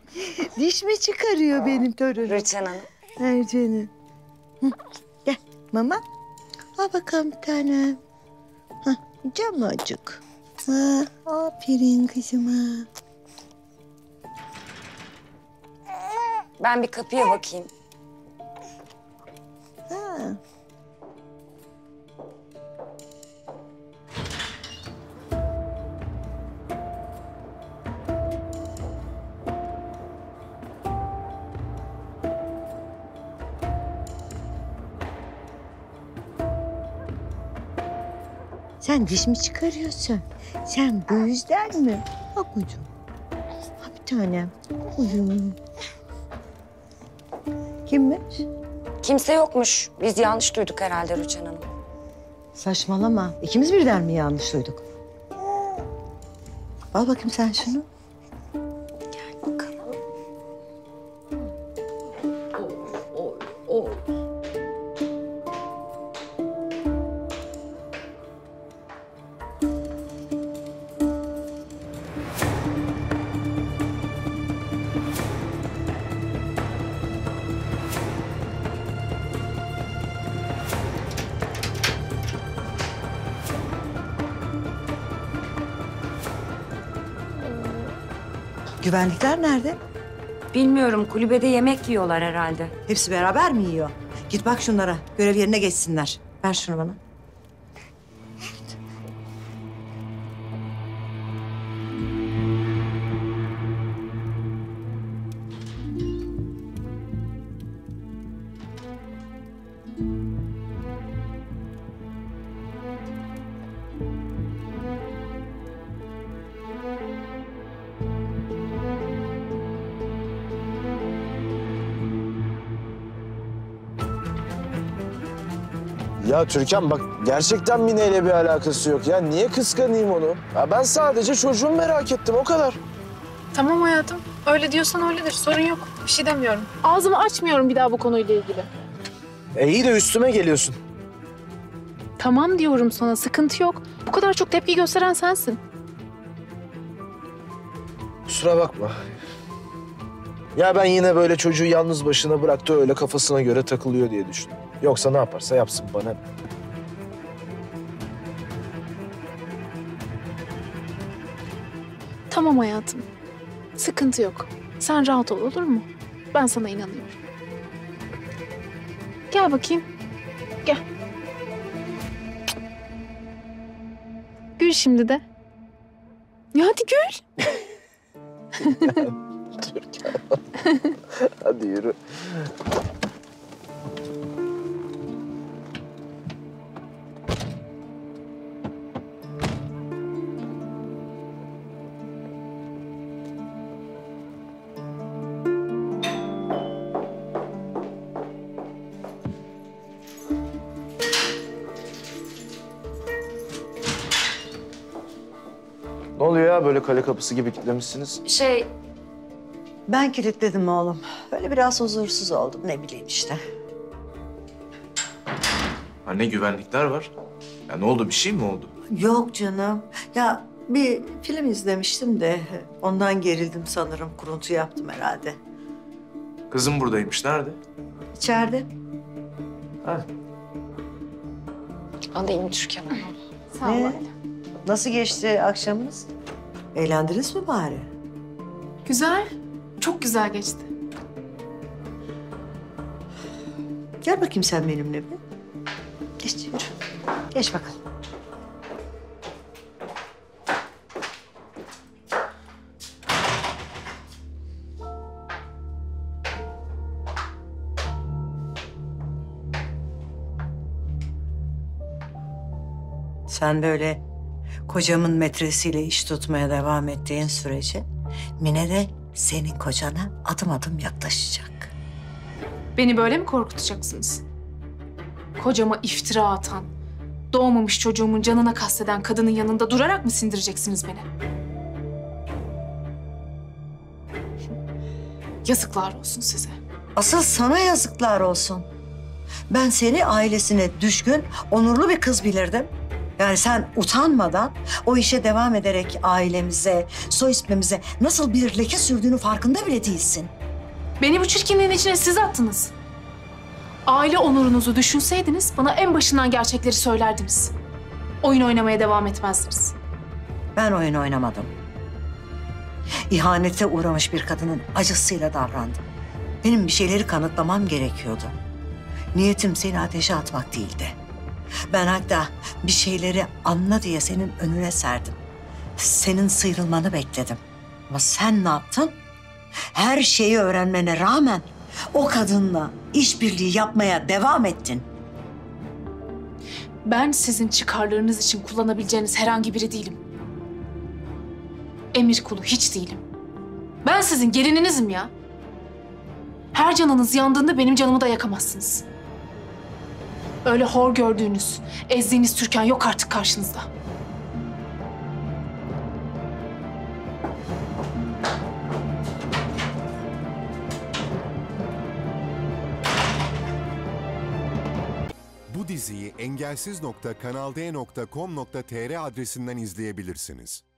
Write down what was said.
Diş mi çıkarıyor benim torunum? Rüçhan Hanım. Her canım. Gel mama. Al bakalım bir tane. Camacık. Aferin kızıma. Ben bir kapıya bakayım. Sen diş mi çıkarıyorsun? Sen bu yüzden mi? Ha kuzum. Ha bir tanem. Kuzum. Kimmiş? Kimse yokmuş. Biz yanlış duyduk herhalde Rüçhan Hanım. Saçmalama. İkimiz birden mi yanlış duyduk? Al bakayım sen şunu. Gel bakalım. Güvenlikler nerede? Bilmiyorum, kulübede yemek yiyorlar herhalde. Hepsi beraber mi yiyor? Git bak şunlara. Görev yerine geçsinler. Ver şunu bana. Ya Türkan bak gerçekten Mine ile bir alakası yok ya. Niye kıskanayım onu? Ya ben sadece çocuğumu merak ettim o kadar. Tamam hayatım. Öyle diyorsan öyledir. Sorun yok. Bir şey demiyorum. Ağzımı açmıyorum bir daha bu konuyla ilgili. İyi de üstüme geliyorsun. Tamam diyorum sana. Sıkıntı yok. Bu kadar çok tepki gösteren sensin. Kusura bakma. Ya ben yine böyle çocuğu yalnız başına bıraktı öyle kafasına göre takılıyor diye düşündüm. Yoksa ne yaparsa yapsın bana ne? Tamam hayatım. Sıkıntı yok. Sen rahat ol, olur mu? Ben sana inanıyorum. Gel bakayım. Gel. Gül şimdi de. Ya hadi gül. Türkan. Hadi yürü. Ne oluyor ya böyle kale kapısı gibi kilitlemişsiniz? Ben kilitledim oğlum. Böyle biraz huzursuz oldum. Ne bileyim işte. Anne güvenlikler var. Ya ne oldu bir şey mi oldu? Yok canım. Ya bir film izlemiştim de ondan gerildim sanırım. Kuruntu yaptım herhalde. Kızım buradaymış. Nerede? İçeride. Ha. Alayım Türkan Hanım. Sağ ol anne. Nasıl geçti akşamınız? Eğlendiniz mi bari? Güzel. Çok güzel geçti. Gel bakayım sen benimle bir. Geç yürü. Geç bakalım. Sen böyle kocamın metresiyle iş tutmaya devam ettiğin sürece Mine de senin kocana adım adım yaklaşacak. Beni böyle mi korkutacaksınız? Kocama iftira atan, doğmamış çocuğumun canına kasteden kadının yanında durarak mı sindireceksiniz beni? Yazıklar olsun size. Asıl sana yazıklar olsun. Ben seni ailesine düşkün, onurlu bir kız bilirdim. Yani sen utanmadan o işe devam ederek ailemize, soy ismimize nasıl bir leke sürdüğünü farkında bile değilsin. Beni bu çirkinliğin içine siz attınız. Aile onurunuzu düşünseydiniz bana en başından gerçekleri söylerdiniz. Oyun oynamaya devam etmezdiniz. Ben oyun oynamadım. İhanete uğramış bir kadının acısıyla davrandım. Benim bir şeyleri kanıtlamam gerekiyordu. Niyetim seni ateşe atmak değildi. Ben hatta bir şeyleri anla diye senin önüne serdim. Senin sıyrılmanı bekledim. Ama sen ne yaptın? Her şeyi öğrenmene rağmen o kadınla işbirliği yapmaya devam ettin. Ben sizin çıkarlarınız için kullanabileceğiniz herhangi biri değilim. Emir kulu hiç değilim. Ben sizin gelininizim ya. Her canınız yandığında benim canımı da yakamazsınız. Öyle hor gördüğünüz, ezdiğiniz Türkan yok artık karşınızda. Bu diziyi engelsiz.kanalde.com.tr adresinden izleyebilirsiniz.